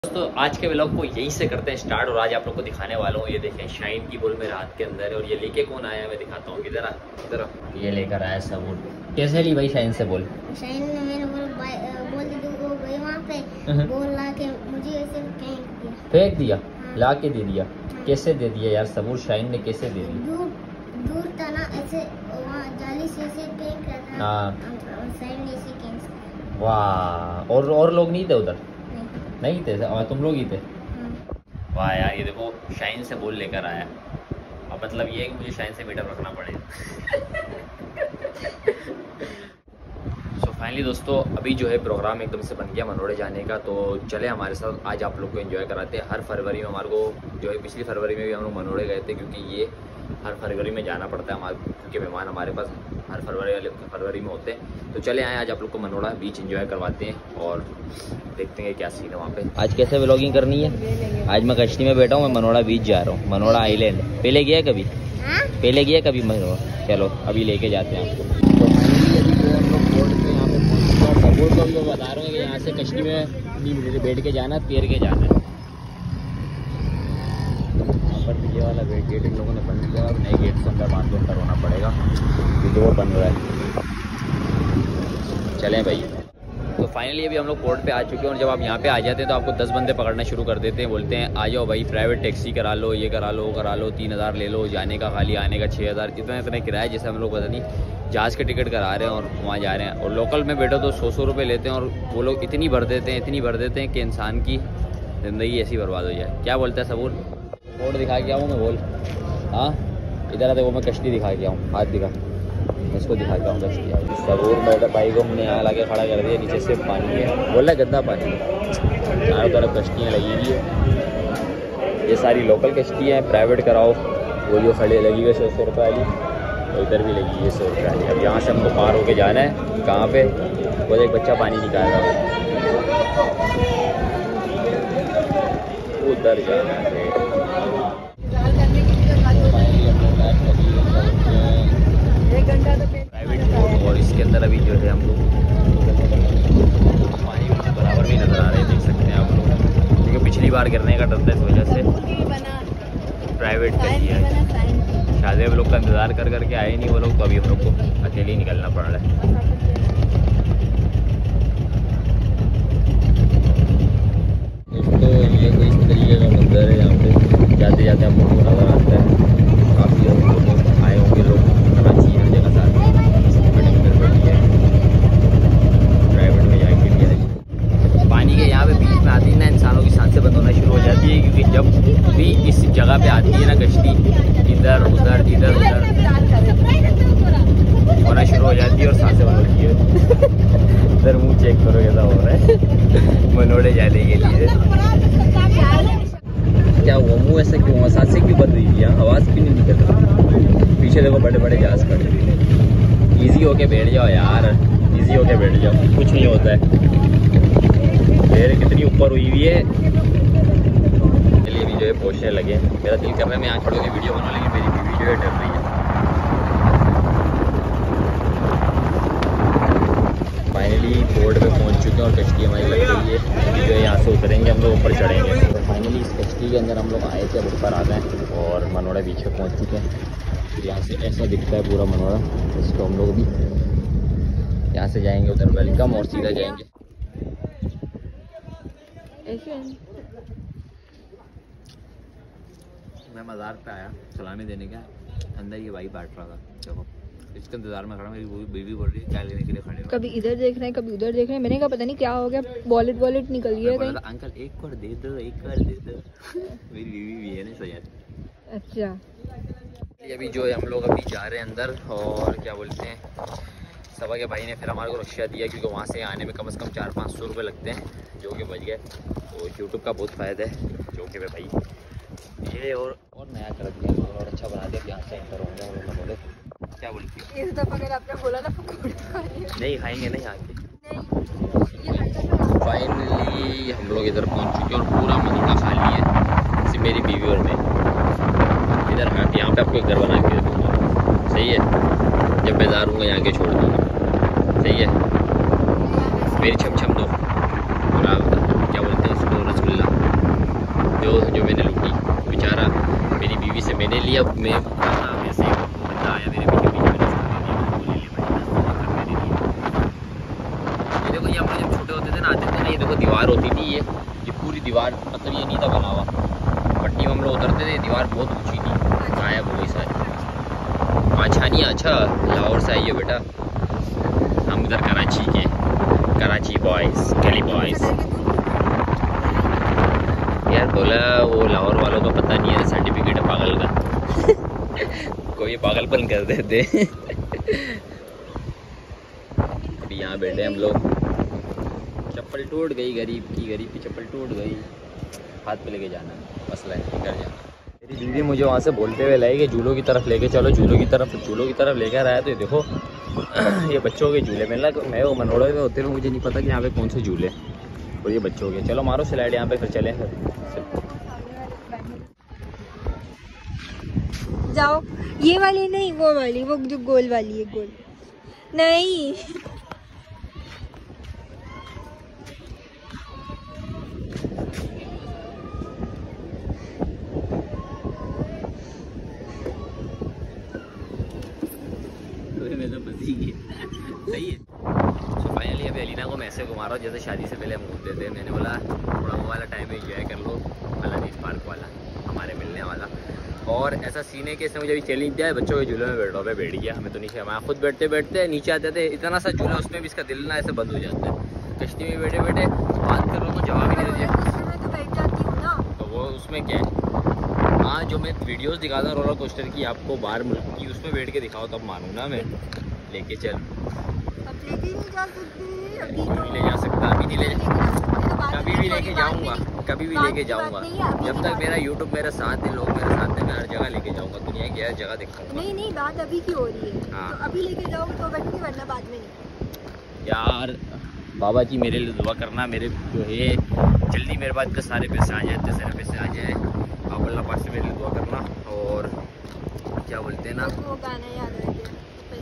दोस्तों आज के व्लॉग को यहीं से करते हैं स्टार्ट और आज आप लोग को दिखाने वाला हूँ। ये देखें शाइन की बोल में रात के अंदर है और ये लेके कौन आया है मैं दिखाता हूँ। इधर इधर ये लेकर आया सबूर। कैसे ली भाई शाइन से बोल? शाइन ने मेरे बोल दी वो गई वहाँ पे बोल ला के मुझे ऐसे फेंक दिया ला के दे दिया। कैसे दे दिया यार सबूर? शाइन ने कैसे दे दी? दूर था ना ऐसे वहाँ जाली से ऐसे फेंक रहा था। हाँ शाइन ने ऐसे कैंसिल। वाह और लोग नहीं थे उधर? नहीं थे और तुम लोग ही थे? वाह यार ये देखो शाइन से बोल लेकर आया। अब मतलब ये है कि मुझे शाइन से मीटअप रखना पड़ेगा। सो फाइनली दोस्तों अभी जो है प्रोग्राम एकदम से बन गया मनोड़े जाने का। तो चले हमारे साथ आज आप लोग को एंजॉय कराते हैं। हर फरवरी में हमारे को जो है पिछली फरवरी में भी हम लोग मनोड़े गए थे क्योंकि ये हर फरवरी में जाना पड़ता है हमारे क्योंकि मेहमान हमारे पास हर फरवरी में होते हैं। तो चले आए आज आप लोग को मनोड़ा बीच एंजॉय करवाते हैं और देखते हैं क्या सीन है वहाँ पे। आज कैसे व्लॉगिंग करनी है? आज मैं कश्ती में बैठा हूँ, मैं मनोड़ा बीच जा रहा हूँ। मनोड़ा आइलैंड पहले गया कभी? पहले गया कभी मनोड़ा? चलो अभी लेके जाते हैं आपको। तो हम लोग बता रहे हैं कि यहाँ से कश्ती में नहीं मिले बैठ के जाना, तैर के जाना है। ये वाला गेट इन लोगों ने बंद किया और नए गेट से अंदर बांध अंदर होना पड़ेगा। ये डोर बन रहा है। चलें भाई। तो फाइनली अभी हम लोग पोर्ट पे आ चुके हैं और जब आप यहाँ पे आ जाते हैं तो आपको 10 बंदे पकड़ना शुरू कर देते हैं। बोलते हैं आ जाओ भाई प्राइवेट टैक्सी करा लो, ये करा लो वो करा लो, 3000 ले लो जाने का, खाली आने का 6000, इतने किराया जैसे हम लोग पता नहीं जहाज़ के टिकट करा रहे हैं और वहाँ जा रहे हैं। और लोकल में बैठो तो 100 रुपये लेते हैं और वो लोग इतनी भर देते हैं कि इंसान की ज़िंदगी ऐसी बर्बाद हो जाए। क्या बोलता है सबूर? बोर्ड दिखा के आऊँ मैं? बोल। हाँ इधर आते वो मैं कश्ती दिखा के आऊँ। हाथ दिखा, इसको दिखा के आऊँ कश्ती। सबूर बैठा बाइक को हमने यहाँ लाके खड़ा कर दिया। नीचे से पानी है, बोल रहा है गंदा पानी है। चारों तरफ कश्तियाँ लगी हुई है। ये सारी लोकल कश्तियाँ हैं। प्राइवेट कराओ वो जो खड़े लगी हुई 100 रुपये वाली, और इधर भी लगी है 100 रुपये वाली। अब यहाँ से हमको पार होके जाना है। कहाँ पे? वो एक बच्चा पानी निकाल रहा है उधर जाना है। प्राइवेट बोट और इसके अंदर अभी जो है हम लोग पानी बराबर भी नज़र आ रहे हैं, देख सकते हैं आप लोग। क्योंकि पिछली बार गिरने का डर था इस वजह से प्राइवेट कर दिया है। शायद हम लोग का इंतज़ार कर करके आए नहीं वो लोग, तो अभी हम लोग को अकेले ही निकलना पड़ रहा है। दोस्तों ये कोई इस तरीके का मंजर है। यहाँ पे जाते जाते हम लोग को नज़र आता है काफ़ी लोग आए होंगे। लोग कराची हर जगह से प्राइवेट में जाके भी पानी के यहाँ पे बीच में आती है ना, इंसानों की सांसें बंद होना शुरू हो जाती है। क्योंकि जब भी इस जगह पे आती है ना कश्ती, इधर उधर होना शुरू हो जाती है और सांसें बंद होती है। इधर मुँह चेक करो कैसा हो रहा है मनोड़े जाने के लिए। क्या हुआ? मुँह ऐसा क्यों हुआ? सांसें क्यों बंद हुई है? आवाज़ क्यों नहीं निकल रही? पीछे देखो बड़े बड़े जहाज खड़े हैं। ईजी होके बैठ जाओ यार, ईजी होके बैठ जाओ, कुछ नहीं होता है। पैर कितनी ऊपर हुई हुई है। चलिए अभी जो है पहुँचने लगे। मेरा दिल कर रहा है मैं यहाँ खड़े होकर वीडियो बना, लेकिन मेरी बीवी जो है डर रही है। फाइनली बोर्ड पे पहुँच चुके हैं और कश्ती हमारी लग गई है। अभी जो है यहाँ से उतरेंगे हम लोग, ऊपर चढ़ेंगे। तो फाइनली इस कश्ती के अंदर हम लोग आए थे, अब ऊपर आ गए और मनोड़ा बीच में पहुँच चुके हैं। यहाँ से ऐसा दिखता है पूरा मनोड़ा। इसको हम लोग भी यहाँ से जाएंगे उधर वेलकम और सीधा जाएंगे। मैं मज़ार पे आया सलामी देने का, अंदर ये भाई बैठ रहा था। देखो इसके इंतजार में खड़ा, मेरी बीवी बोल रही है क्या लेने के लिए खड़े हो। कभी इधर देख रहे हैं कभी उधर देख रहे हैं। मैंने कहा पता नहीं क्या हो गया, वॉलेट निकल गया कहीं। अंकल एक और दे दो, एक और दे दो। मेरी बीवी भी है ना सही। अच्छा अभी जो है हम लोग अभी जा रहे हैं अंदर और क्या बोलते हैं सबा के भाई ने फिर हमारे को रिक्शा दिया क्योंकि वहाँ से आने में कम से कम 400-500 रुपये लगते हैं, जो कि बच गए। तो यूट्यूब का बहुत फ़ायदा है, जो कि भाई ये और नया कर दिया और अच्छा बना दिया। यहाँ से एंटर होंगे हम लोग। बोले क्या बोलती है? इस दफ़ा अगर आपने बोला ना नहीं खाएंगे नहीं आके। फाइनली हम लोग इधर पहुँच चुके हैं और पूरा मनोड़ा खाली है, सिर्फ मेरी बीवी और मैं। इधर यहाँ पे आपको एक घर बना के दे दूँगा, सही है? जब बेजार हूँगा यहाँ के छोड़ दूँगा, सही है? मेरी छम दो पूरा क्या बोलते हैं उसको, रसगुल्ला जो मैंने लूटी। बेचारा मेरी बीवी से मैंने लिया, मैं वैसे बंदा आया मेरे बीवी में, ये देखो, ये हम जब छोटे होते थे ना, आते थे ना, ये देखो दीवार होती थी, ये पूरी दीवार, मतलब ये नहीं था बना हुआ, पट्टी में हम लोग उतरते थे, दीवार बहुत ऊँची थी, गायब हो गई सारी। अच्छा नहीं, अच्छा लाहौर से आई है बेटा, हम इधर कराची के, कराची बॉयज़, गली बॉयज़। यार बोला वो लाहौर वालों का पता नहीं है, सर्टिफिकेट है पागल का कोई पागलपन कर देते अभी यहाँ बैठे हम लोग, चप्पल टूट गई, गरीब की चप्पल टूट गई, हाथ पे लेके जाना मसला है, घर जाना। मेरी दीदी मुझे वहाँ से बोलते हुए लाई कि झूलों की तरफ लेके चलो, झूलों की तरफ लेकर आया। तो ये देखो ये बच्चों के झूले, मैं वो मनोड़े में होते हुए मुझे नहीं पता कि यहाँ पे कौन से झूले, और ये बच्चों के। चलो मारो स्लाइड यहाँ पे, फिर चलें जाओ। ये वाली नहीं, वो वाली, वो जो गोल वाली है, गोल नहीं। सही है। तो फाइनली अभी अलीना को मैं ऐसे घुमा रहा हूँ जैसे शादी से पहले हम घूमते थे। मैंने बोला थोड़ा वो वाला टाइम एंजॉय कर लो, अलादीन पार्क वाला हमारे मिलने वाला। और ऐसा सीन है कि इसने मुझे अभी चैलेंज दिया है, बच्चों के झूले में बैठ गया। हमें तो नीचे, हमारे खुद बैठते बैठते नीचे आते थे, इतना सा झूला उसमें भी इसका दिल ना ऐसे बंद हो जाता है। कश्ती में बैठे बैठे बात कर रहा हूँ, जवाब ही नहीं देते। तो वो उसमें क्या है, हाँ जो मैं वीडियोस दिखाता हूँ रोलर कोस्टर की आपको बाहर मुल्क की, उसमें बैठ के दिखाओ तब मानूँ ना मैं। लेके चल, नहीं जा सकती, अभी नहीं ले जा सकता, अभी नहीं ले, कभी भी लेके जाऊंगा, कभी भी लेके जाऊंगा। जब तक मेरा यूट्यूब मेरे साथ है, लोग मेरे साथ हैं, मैं हर जगह लेके जाऊंगा, दुनिया की हर जगह दिखाऊंगा। नहीं बात अभी की हो रही है। हाँ। तो अभी लेके जाओगे तो बैठेंगे, वरना बाद में नहीं। यार बाबा जी मेरे लिए दुआ करना, मेरे जो है जल्दी मेरे पास इतने सारे पैसे आ जाए, सारे पैसे आ जाए, आप अल्लाह पाक से मेरे लिए दुआ करना। और क्या बोलते हैं ना, वो गाना याद आ गया,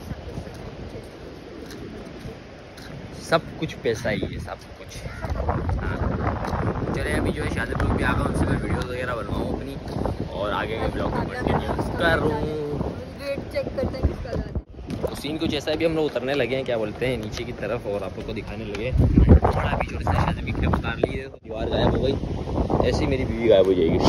सब कुछ पैसा ही है, सब कुछ। हाँ चले, अभी जो है शादी लोग भी आ गए, उनसे मैं वीडियोस वगैरह बनवाऊँ अपनी, और आगे के ब्लॉग को कंटिन्यू करूँ। वेट चेक करते हैं किसका ज़्यादा। तो सीन कुछ ऐसा है, भी हम लोग उतरने लगे हैं, क्या बोलते हैं, नीचे की तरफ, और आप लोग को दिखाने लगे। थोड़ा अभी जो शादी भी क्लिप उतार ली है, दीवार गायब हो गई, ऐसी मेरी बीवी गायब हो जाएगी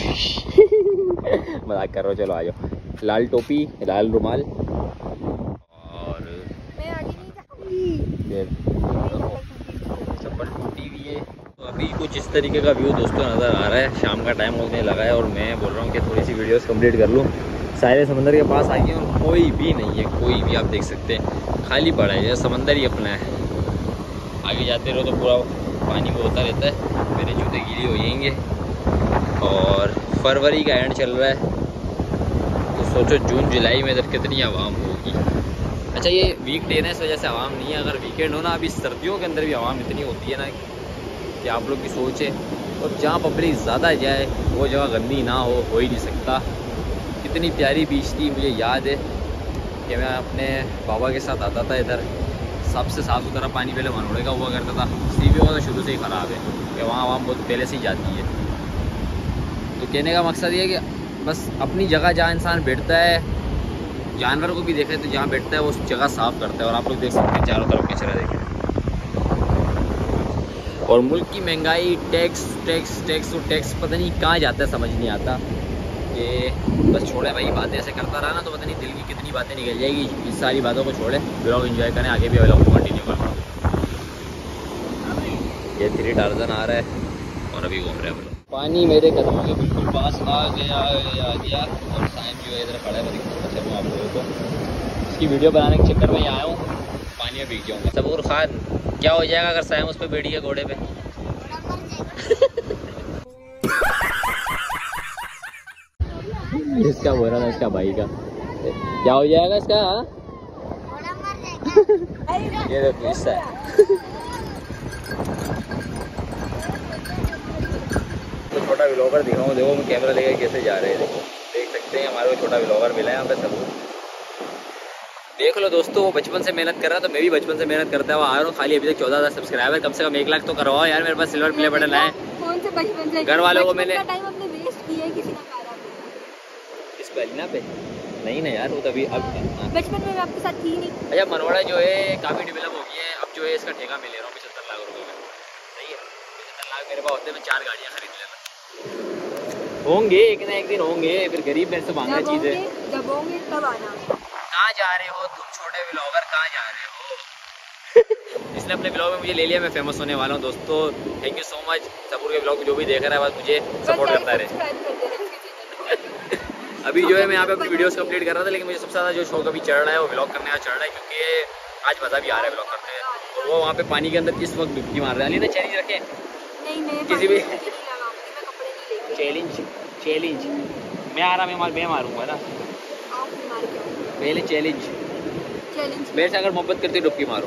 मजाक कर रहा हूँ, चलो आ जाओ। लाल टोपी, लाल रुमाल, और मैं आगे नहीं जाऊंगी, चप्पल टूटी हुई है। तो अभी कुछ इस तरीके का व्यू दोस्तों नज़र आ रहा है, शाम का टाइम होने लगा है, और मैं बोल रहा हूँ कि थोड़ी सी वीडियोस कंप्लीट कर लूँ। सारे समंदर के पास आ गए और कोई भी नहीं है, कोई भी आप देख सकते हैं, खाली पड़ा है, जैसे समंदर ही अपना है। आगे जाते रहो तो पूरा पानी में होता रहता है, मेरे जूते गीले हो जाएंगे। और फरवरी का एंड चल रहा है, तो सोचो जून जुलाई में इधर कितनी आवाम होगी। अच्छा ये वीक डे ना, इस वजह से आवाम नहीं है, अगर वीकेंड हो ना, अभी सर्दियों के अंदर भी आवाम इतनी होती है ना कि आप लोग की सोच है। और जहाँ पब्लिक ज़्यादा जाए वो जगह गंदी ना हो ही नहीं सकता। कितनी प्यारी बीच थी, मुझे याद है कि मैं अपने बाबा के साथ आता था इधर, सबसे साफ़ सुथरा पानी पहले मनोड़े का हुआ करता था। सीबीओ का तो शुरू से ही ख़राब है कि वहाँ आवाम बहुत पहले से ही जाती है। तो कहने का मकसद ये है कि बस अपनी जगह जहाँ इंसान बैठता है, जानवर को भी देखे तो जहाँ बैठता है वो उस जगह साफ़ करता है। और आप लोग देख सकते हैं चारों तरफ कचरा देखें। और मुल्क की महंगाई, टैक्स पता नहीं कहाँ जाता है, समझ नहीं आता। कि बस छोड़े भाई, बातें ऐसे करता रहा ना तो पता नहीं दिल की कितनी बातें निकल जाएगी। इस सारी बातों को छोड़े, ब्लॉग एंजॉय करें, आगे भी ब्लॉग को कंटिन्यू कर रहा हूँ। ये 3 टार्जन आ रहा है और अभी घूम रहे हैं हम लोग। पानी मेरे कदमों के बिल्कुल पास आ गया। और साइम जो है इधर खड़ा है, मैं दिखाऊंगा चलूँ आप लोगों को। इसकी वीडियो बनाने के चक्कर में ही आया हूँ, पानी में भीग जाऊँगा। सबूर खान, क्या हो जाएगा अगर साइम उस पर बैठ गया घोड़े पे? इसका बोल रहा था, इसका भाई का क्या हो जाएगा इसका? ये देखो हिस्सा है। तो छोटा व्लॉगर दिखाऊँ, देखो मैं कैमरा लेकर कैसे जा रहे हैं। देखो देख सकते हैं हमारे को छोटा व्लॉगर मिला है यहाँ पे। सब देख लो दोस्तों, वो बचपन से मेहनत कर रहा है तो मैं भी बचपन से मेहनत करता हुआ आ रहा हूँ। खाली अभी तक 14,000 सब्सक्राइबर, कम से कम 1 लाख तो करवाओ यार। मेरे पास सिल्वर प्ले बटन है। कौन से बचपन से? घर वालों को मैंने टाइम अपने वेस्ट किया है किसी ना कारा इस पहलीना पे नहीं ना यार, वो तभी अब बचपन में मैं आपके साथ थी नहीं। अच्छा मनवाड़ा जो है काफ़ी डेवलप हो गई है। अब जो है इसका ठेका मैं ले रहा हूँ 75 लाख रुपये में। सही है, 75 लाख मेरे पास होते हैं, मैं 4 गाड़ियाँ खरीद लेना। होंगे एक ना एक दिन होंगे, फिर गरीब मेरे से मांगना चीज़ें। जब होंगे तब आना। कहाँ जा रहे हो तुम छोटे व्लॉगर, कहाँ जा रहे हो? इसने अपने ब्लॉग में मुझे ले लिया, मैं फेमस होने वाला हूँ दोस्तों। Thank you so much. Sabur के ब्लॉग जो भी देख रहा है बस मुझे सपोर्ट करता रहे। अभी जो है मैं यहाँ पे अपनी वीडियोस कंप्लीट कर रहा था, लेकिन मुझे सबसे ज़्यादा जो शौक अभी चढ़ रहा है वो व्लॉग करने का चढ़ रहा है, क्योंकि आज मज़ा भी आ रहा है व्लॉग करते हैं। और वो वहाँ पे पानी के अंदर किस वक्त डुबकी मार रहा है। अली ने चैलेंज रखे नहीं, किसी भी चैलेंज चैलेंज मैं आ रहा, मैं मारूंगा ना पहले चैलेंज। मेरे से अगर मोहब्बत करती डुबकी मारो।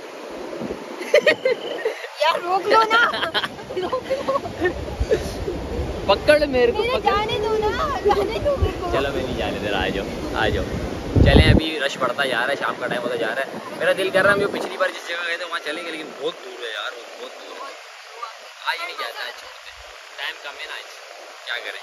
यार रोक लो ना, रोक लो। पकड़ मेरे को, जाने दो ना, जाने दो मेरे को। चलो मैं नहीं जाने दे रहा, आ जाओ चलें। अभी रश बढ़ता जा रहा है, शाम का टाइम होता जा रहा है। मेरा दिल कर रहा है हम जो पिछली बार जिस जगह गए थे वहाँ चलेंगे, लेकिन बहुत दूर है यार, बहुत दूर है। आज नहीं जाता है, टाइम कम है ना आज, क्या करें।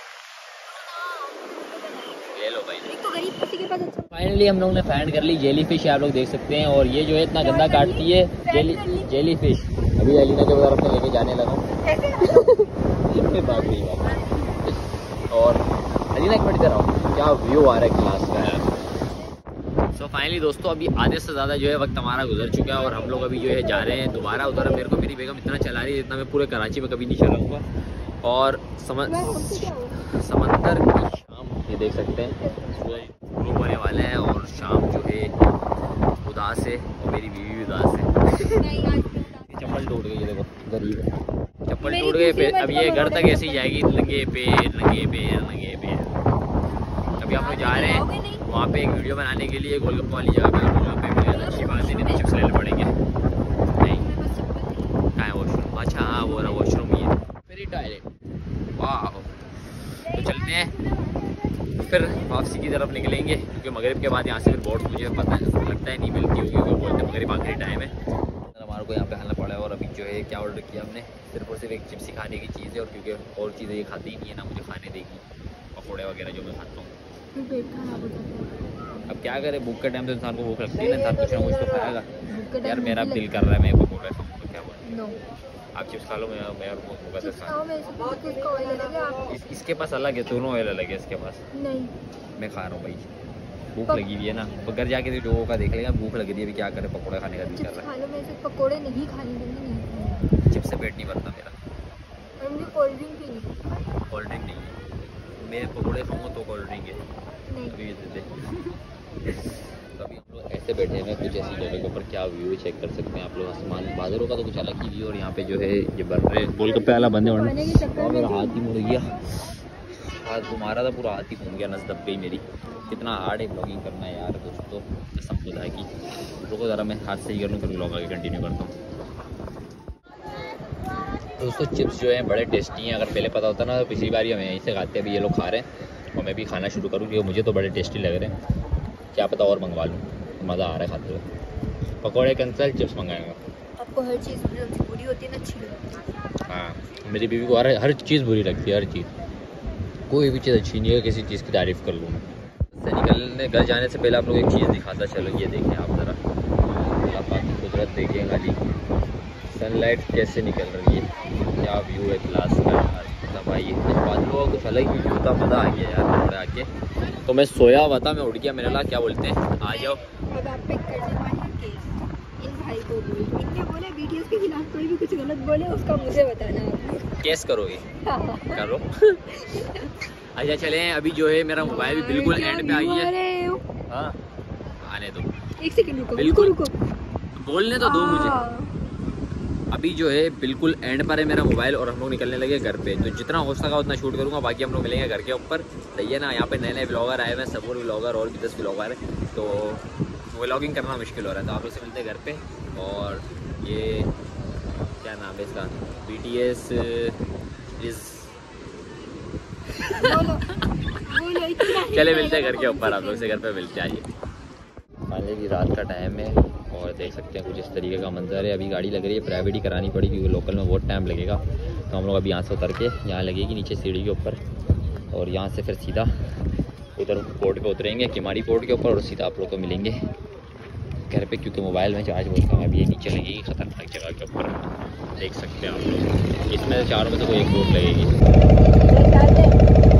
ले लो भाई, तो गरीब किसी के पास अच्छा। फाइनली हम लोग ने फाइंड कर ली जेली फिश, आप लोग देख सकते हैं। और ये जो है इतना गंदा काटती है जेली फिश। अभी अलीना के बाजार अपने लेके जाने लगा और अलीना एक मिनट इधर आओ, क्या व्यू आ रहा है क्लास का यार। सो फाइनली दोस्तों अभी आधे से ज़्यादा जो है वक्त हमारा गुजर चुका है और हम लोग अभी जो है जा रहे हैं दोबारा उधर। मेरे को मेरी बेगम इतना चला रही है जितना मैं पूरे कराची में कभी नहीं चलाऊँगा। और समंदर की शाम ये देख सकते हैं, सूरज ग्रुप होने वाला है और शाम जो है उदास है और मेरी बीवी भी उदास है। चप्पल टूट गई, ये देखो गरीब है, चप्पल टूट गई। फिर अब ये घर तक ऐसे ही जाएगी, नंगे पैर नंगे पैर नंगे पैर। अभी हम लोग जा रहे हैं वहाँ पे एक वीडियो बनाने के लिए गोलगप्पे वाली जगह पे। गोलगप्पे मिले तो अच्छी बात है, नहीं तो चिप्स लेने पड़ेंगे। नहीं कहाँ है वॉशरूम? अच्छा हाँ वो रहा वॉशरूम ही है, मेरी टॉयलेट। वाह, तो चलते हैं फिर वापसी की तरफ निकलेंगे, क्योंकि मगरिब के बाद यहाँ से फिर बोट मुझे पता है लगता है नहीं मिलती होगी, क्योंकि बोलते हैं मगरिब आखिरी टाइम है। हमारे को यहाँ पे आना पड़ा है। और अभी जो है क्या ऑर्डर किया हमने, सिर्फ और सिर्फ एक चिप्स खाने की चीज़ है, और क्योंकि और चीज़ें ये खाती ही नहीं है ना, मुझे खाने देगी पकौड़े वगैरह जो मैं खाता हूँ। अब क्या करें, भूख के टाइम तो इंसान को भूख लगती है ना, इंसान कुछ ना कुछ तो खाएगा। यार मेरा दिल कर रहा है मैं पकौड़े खाऊँ, तो क्या बोलूँ। आप चिप्स खा लो, मैं और इसके पास अलग है, दोनों अलग है इसके पास। नहीं मैं खा रहा हूँ भाई, भूख लगी हुई है ना। तो घर जाके लोगों का देख लेगा, भूख लगी है अभी क्या करे, पकौड़े खाने का दिल कर रहा है। पकौड़े नहीं खाने, चिप्स से पेट नहीं भरता मेरा। कोल्ड ड्रिंक पीनी। कोल्ड ड्रिंक नहीं, मैं पकौड़े खाऊंगा तो कोल्ड ड्रिंक है। अभी तो अभी हम लोग ऐसे बैठे हैं कुछ ऐसी जगह के ऊपर, क्या व्यू चेक कर सकते हैं आप लोग। आसमान बादलों का तो कुछ अलग ही व्यू। और यहाँ पे जो है ये बन रहे गोलगप्पे वाला बंदे और मेरा हाथ ही मुड़ गया, हाथ घुमा रहा था पूरा, हाथ ही घूम गया, नस दब गई मेरी। कितना हार्ड है ब्लॉगिंग करना यार दोस्तों, सब खुदा है कि रुको ज़रा मैं हाथ सही कर लूँ फिर ब्लॉग आगे कंटिन्यू करता हूँ। दोस्तों चिप्स जो हैं बड़े टेस्टी हैं, अगर पहले पता होता ना तो पिछली बार ही हमें यहीं से खाते हैं। अभी ये लोग खा रहे हैं और मैं भी खाना शुरू करूँ, क्योंकि मुझे तो बड़े टेस्टी लग रहे हैं। क्या पता और मंगवा लूँ, मज़ा आ रहा है खाते हुए। पकौड़े कैंसल, चिप्स मंगाएंगे। आपको हर चीज़ बुरी होती है ना, अच्छी लगती है। हाँ मेरी बीवी को हर चीज़ बुरी लगती है, हर चीज़, कोई भी चीज़ अच्छी नहीं है, किसी चीज़ की तारीफ़ कर लूँ। से निकलने घर जाने से पहले आप लोग एक चीज़ दिखाता चलो, ये देखें आप ज़रा, आप कुदरत देखें खाली, सनलाइट कैसे निकल रही है, क्या व्यू है क्लास का यार। भाई बादलों का कुछ अलग ही व्यू था, मज़ा आ गया यार आके। तो मैं सोया हुआ था, मैं उठ गया, मेरे लिए क्या बोलते हैं आ जाओ। अब आप पे करने वाले केस इन भाई को बोल, इनने बोले बीटीएस के खिलाफ कोई भी कुछ गलत बोले उसका मुझे बताना। केस करोगे? करो। अच्छा चलें, अभी जो है मेरा मोबाइल भी बिल्कुल एंड पे आई है। हाँ आने दो, एक सेकंड रुको, बिल्कुल रुको बोलने तो दो मुझे। अभी जो है बिल्कुल एंड पर है मेरा मोबाइल और हम लोग निकलने लगे घर पे। तो जितना हो सका उतना शूट करूँगा, बाकी हम लोग मिलेंगे घर के ऊपर। सही है ना, यहाँ पे नए नए ब्लॉगर आए हुए हैं, सबूर ब्लॉगर और भी 10 ब्लॉगर है, तो व्लॉगिंग करना मुश्किल हो रहा है। तो आप लोग से मिलते हैं घर पे। और ये क्या नाम है इसका, BTS इज चले मिलते हैं घर के ऊपर, आप लोग से घर पे मिलते हैं। आइए फाइनली रात का टाइम है और देख सकते हैं कुछ इस तरीके का मंजर है। अभी गाड़ी लग रही है, प्राइवेट ही करानी पड़ी क्योंकि लोकल में बहुत टाइम लगेगा। तो हम लोग अभी यहाँ से उतर के यहाँ लगेगी नीचे सीढ़ी के ऊपर, और यहाँ से फिर सीधा उधर पोर्ट पे उतरेंगे, किमाड़ी पोर्ट के ऊपर, और सीधा आप लोग को मिलेंगे घर पे, क्योंकि मोबाइल में चार्ज बहुत कम है। अभी ये नीचे लगेगी ख़तरनाक जगह के ऊपर, देख सकते हैं आप लोग। इसमें से 4 में से कोई एक बोट लगेगी।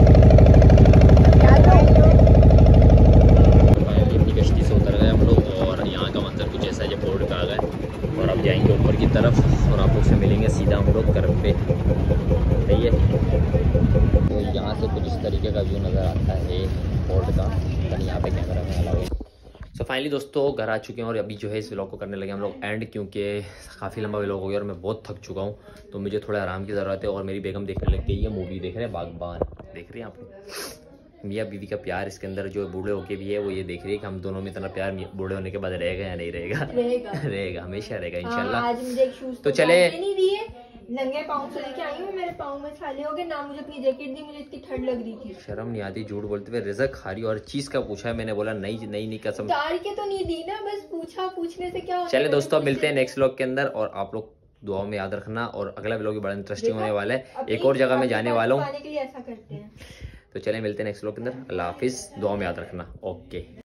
कश्ती से उतर गए हम लोग और यहाँ का मंजर कुछ ऐसा है, जब पोर्ट पे आ गए और अब जाएंगे ऊपर की तरफ और आप लोग से मिलेंगे सीधा हम लोग घर पे। सही है, तो यहाँ से कुछ इस तरीके का व्यू नज़र आता है पोर्ट का। यहाँ पे कैमरा में अलाउ है। सो फाइनली दोस्तों घर आ चुके हैं और अभी जो है इस व्लॉग को करने लगे हम लोग एंड, क्योंकि काफ़ी लंबा व्लॉग हो गया और मैं बहुत थक चुका हूँ, तो मुझे थोड़ा आराम की ज़रूरत है। और मेरी बेगम देखने लग गई है मूवी, देख रहे हैं बागबान, देख रहे हैं आप लोग। मियाँ बीवी का प्यार इसके अंदर जो बूढ़े होके भी है वो ये देख रही है कि हम दोनों में इतना प्यार बूढ़े होने के बाद रहेगा या नहीं रहेगा। रहेगा हमेशा रहेगा इंशाल्लाह। आज मुझे एक शूज तो चले, नहीं दिए, नंगे पाँव से लेके आई हूँ, मेरे पाँव में छाले हो गए ना, मुझे अपनी जैकेट दी, मुझे इतनी ठंड लग रही थी। शर्म नहीं आती झूठ बोलते हुए। रिजक खा रही और चीज का पूछा है, मैंने बोला नहीं नहीं नहीं कसम उतार के तो नहीं दी ना, बस पूछा, पूछने से क्या होता है। चले दोस्तों मिलते हैं नेक्स्ट व्लॉग के अंदर, और आप लोग दुआओं में याद रखना। और अगला व्लॉग भी बड़ा इंटरेस्टिंग होने वाला है, एक और जगह में जाने वाला हूँ। के लिए ऐसा करते हैं। तो चले मिलते हैं नेक्स्ट व्लॉग के अंदर। अल्लाह हाफिज, दुआओं में याद रखना। ओके।